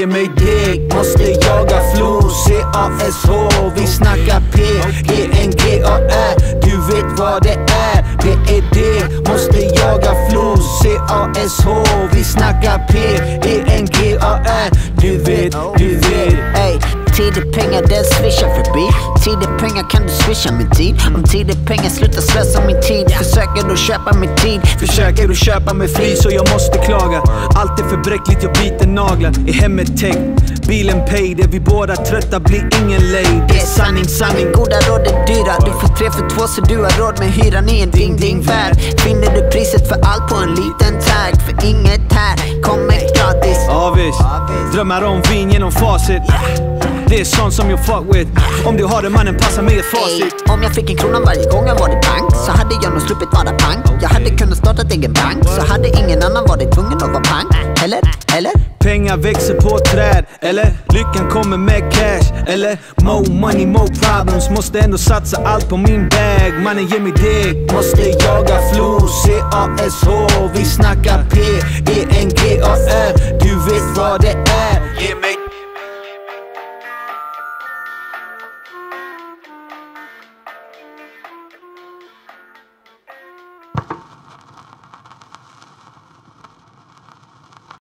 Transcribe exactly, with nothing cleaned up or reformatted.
mig deg, måste jaga flow. C A S H, vi snackar P, G N G A Ä. Du vet vad det är, det är det. Måste jaga flow. C A S H, vi snackar P, G N G A Ä. Du vet, du vet. Ey, tid är pengar, den swishar förbi. Tid är pengar, kan du swisha min tid? Om tid är pengar, sluta slösa min tid. Försöker du köpa min tid? Försöker du köpa mig fri så jag måste klaga. Allt är för bräckligt, jag biter naglar. I hemmet täckt, bilen paid. Är vi båda trötta, blir ingen lejd. Det är sanning, sanning, goda råd är dyra. Du får tre för två så du har råd med hyran i en ding-ding-värld. Finner du priset för allt på en liten tag? För inget här kommer gratis. Ja visst, drömmar om vin genom facit. Det är sånt som jag fuck with. Om du har det mannen, passa mig ett facit. Ey, om jag fick en krona varje gång jag var i bank, så hade jag nog sluppit vara pank. Jag hade kunnat starta ett egen bank, så hade ingen annan varit tvungen att vara pank. Eller? Eller? Pengar växer på träd, eller? Lyckan kommer med cash, eller? More money, more problems. Måste ändå satsa allt på min bag. Mannen ger mig deg, måste jaga flow. C A S H, vi snackar P, G N G A Ä. Du vet vad det är. Ge mig